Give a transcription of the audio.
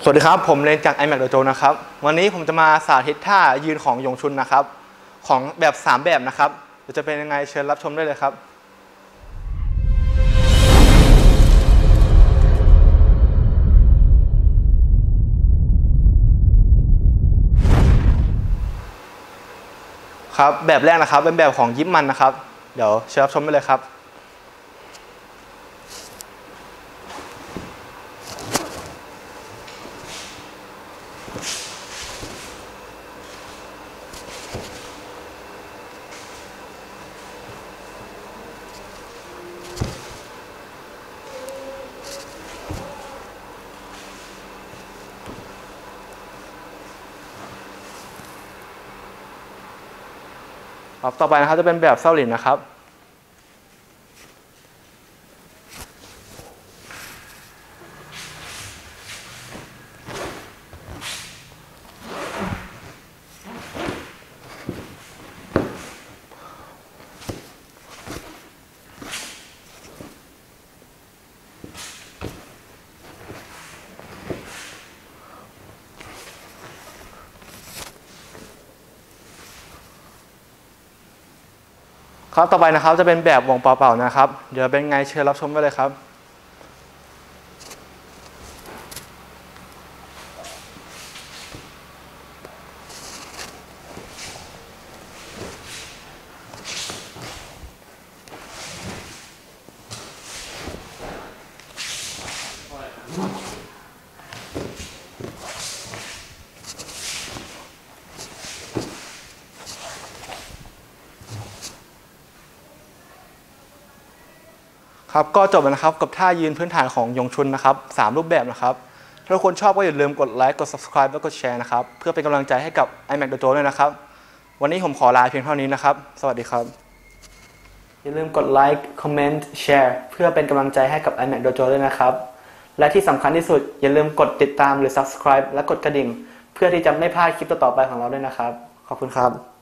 สวัสดีครับผมเรนจาก iMac Dojo นะครับวันนี้ผมจะมาสาธิตท่ายืนของยงชุนนะครับของแบบ3แบบนะครับจะเป็นยังไงเชิญรับชมได้เลยครับครับแบบแรกนะครับเป็นแบบของยิปมันนะครับเดี๋ยวเชิญรับชมได้เลยครับต่อไปนะครับจะเป็นแบบเส้าหลินนะครับครับต่อไปนะครับจะเป็นแบบวงเปล่าๆนะครับเดี๋ยวเป็นไงเชิญรับชมได้เลยครับครับก็จบแล้วนะครับกับท่ายืนพื้นฐานของยงชุนนะครับ3รูปแบบนะครับถ้าทุกคนชอบก็อย่าลืมกดไลค์กด subscribe และกดแชร์นะครับเพื่อเป็นกำลังใจให้กับ iMac Dojo ด้วยนะครับวันนี้ผมขอลาเพียงเท่านี้นะครับสวัสดีครับอย่าลืมกดไลค์คอมเมนต์แชร์เพื่อเป็นกำลังใจให้กับ iMac Dojo ด้วยนะครับและที่สำคัญที่สุดอย่าลืมกดติดตามหรือ subscribe และกดกระดิ่งเพื่อที่จะไม่พลาดคลิปต่อๆไปของเราด้วยนะครับขอบคุณครับ